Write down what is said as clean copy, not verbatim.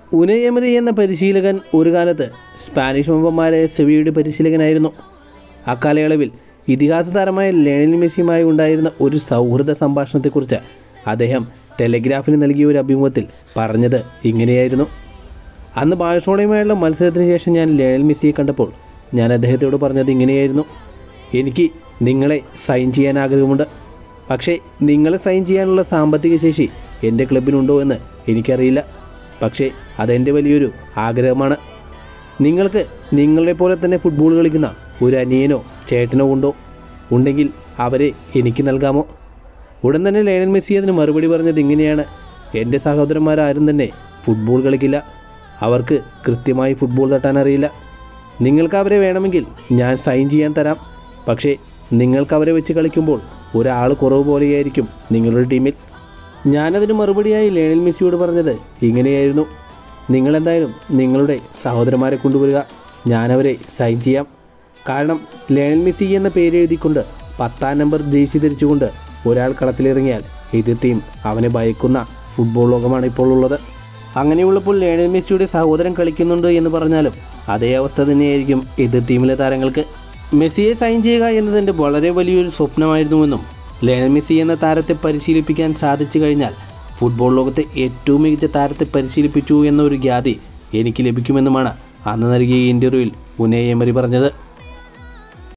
Unai emery എന്ന പരിശീലകൻ ഒരു കാലത്ത് സ്പാനിഷ് വമ്പന്മാരെ സെവിയുടെ പരിശീലകനായിരുന്നു. അക്കാലയളവിൽ ഇതിഹാസ താരമായ ലയണൽ മെസ്സിയുമായി ഉണ്ടായിരുന്ന ഒരു സൗഹൃദ സംഭാഷണത്തെക്കുറിച്ച് അദ്ദേഹം ടെലഗ്രാഫിന് നൽകിയ ഒരു അഭിമുഖത്തിൽ പറഞ്ഞത് ഇങ്ങനെയായിരുന്നു. അന്ന് ബാഴ്സലോണയുമായുള്ള മത്സരത്തിന് ശേഷം ഞാൻ ലയണൽ മെസ്സിയെ കണ്ടപ്പോൾ ഞാൻ അദ്ദേഹത്തോട് പറഞ്ഞത് ഇങ്ങനെയായിരുന്നു: എനിക്ക് നിങ്ങളെ സൈൻ ചെയ്യാൻ ആഗ്രഹമുണ്ട്, പക്ഷേ നിങ്ങളെ സൈൻ ചെയ്യാനുള്ള സാമ്പത്തിക ശേഷി എൻ്റെ ക്ലബിനുണ്ടോ എന്ന് എനിക്കറിയില്ല. പക്ഷേ അതെൻ്റെ വലിയൊരു ആഗ്രഹമാണ്. നിങ്ങൾക്ക് നിങ്ങളെ പോലെ തന്നെ ഫുട്ബോൾ കളിക്കുന്ന ഒരു അനിയനോ ചേട്ടനോ ഉണ്ടെങ്കിൽ അവരെ എനിക്ക് നൽകാമോ? ഉടൻ തന്നെ ലയണൽ മെസ്സി അതിന് മറുപടി പറഞ്ഞത് ഇങ്ങനെയാണ്: എൻ്റെ സഹോദരന്മാരാരും തന്നെ ഫുട്ബോൾ കളിക്കില്ല, അവർക്ക് കൃത്യമായി ഫുട്ബോൾ തട്ടാൻ അറിയില്ല. നിങ്ങൾക്ക് അവരെ വേണമെങ്കിൽ ഞാൻ സൈൻ ചെയ്യാൻ തരാം, പക്ഷേ നിങ്ങൾക്ക് അവരെ വെച്ച് കളിക്കുമ്പോൾ ഒരാൾ കുറവ് പോലെയായിരിക്കും നിങ്ങളുടെ ടീമിൽ. ഞാനതിന് മറുപടിയായി ലയണൽ മെസ്സിയോട് പറഞ്ഞത് ഇങ്ങനെയായിരുന്നു: നിങ്ങളെന്തായാലും നിങ്ങളുടെ സഹോദരന്മാരെ കൊണ്ടുവരിക, ഞാനവരെ സൈൻ ചെയ്യാം. കാരണം ലയണൽ മെസ്സി എന്ന പേര് എഴുതിക്കൊണ്ട് 10-ാം നമ്പർ ജേഴ്സി ധരിച്ചുകൊണ്ട് ഒരാൾ കളത്തിലിറങ്ങിയാൽ എതിർ ടീം അവനെ ഭയക്കുന്ന ഫുട്ബോൾ ലോകമാണ് ഇപ്പോൾ ഉള്ളത്. അങ്ങനെയുള്ളപ്പോൾ ലയണൽ മെസ്സിയുടെ സഹോദരൻ കളിക്കുന്നുണ്ട് എന്ന് പറഞ്ഞാലും അതേ അവസ്ഥ തന്നെയായിരിക്കും എതിർ ടീമിലെ താരങ്ങൾക്ക്. മെസ്സിയെ സൈൻ ചെയ്യുക എന്നതിൻ്റെ വളരെ വലിയൊരു സ്വപ്നമായിരുന്നുവെന്നും ലയണൽ മെസ്സി എന്ന താരത്തെ പരിശീലിപ്പിക്കാൻ സാധിച്ചു കഴിഞ്ഞാൽ ഫുട്ബോൾ ലോകത്തെ ഏറ്റവും മികച്ച താരത്തെ പരിശീലിപ്പിച്ചു എന്നൊരു ഖ്യാതി എനിക്ക് ലഭിക്കുമെന്നുമാണ് അന്ന് നൽകിയ ഇൻ്റർവ്യൂവിൽ ഉനൈ എമറി പറഞ്ഞത്.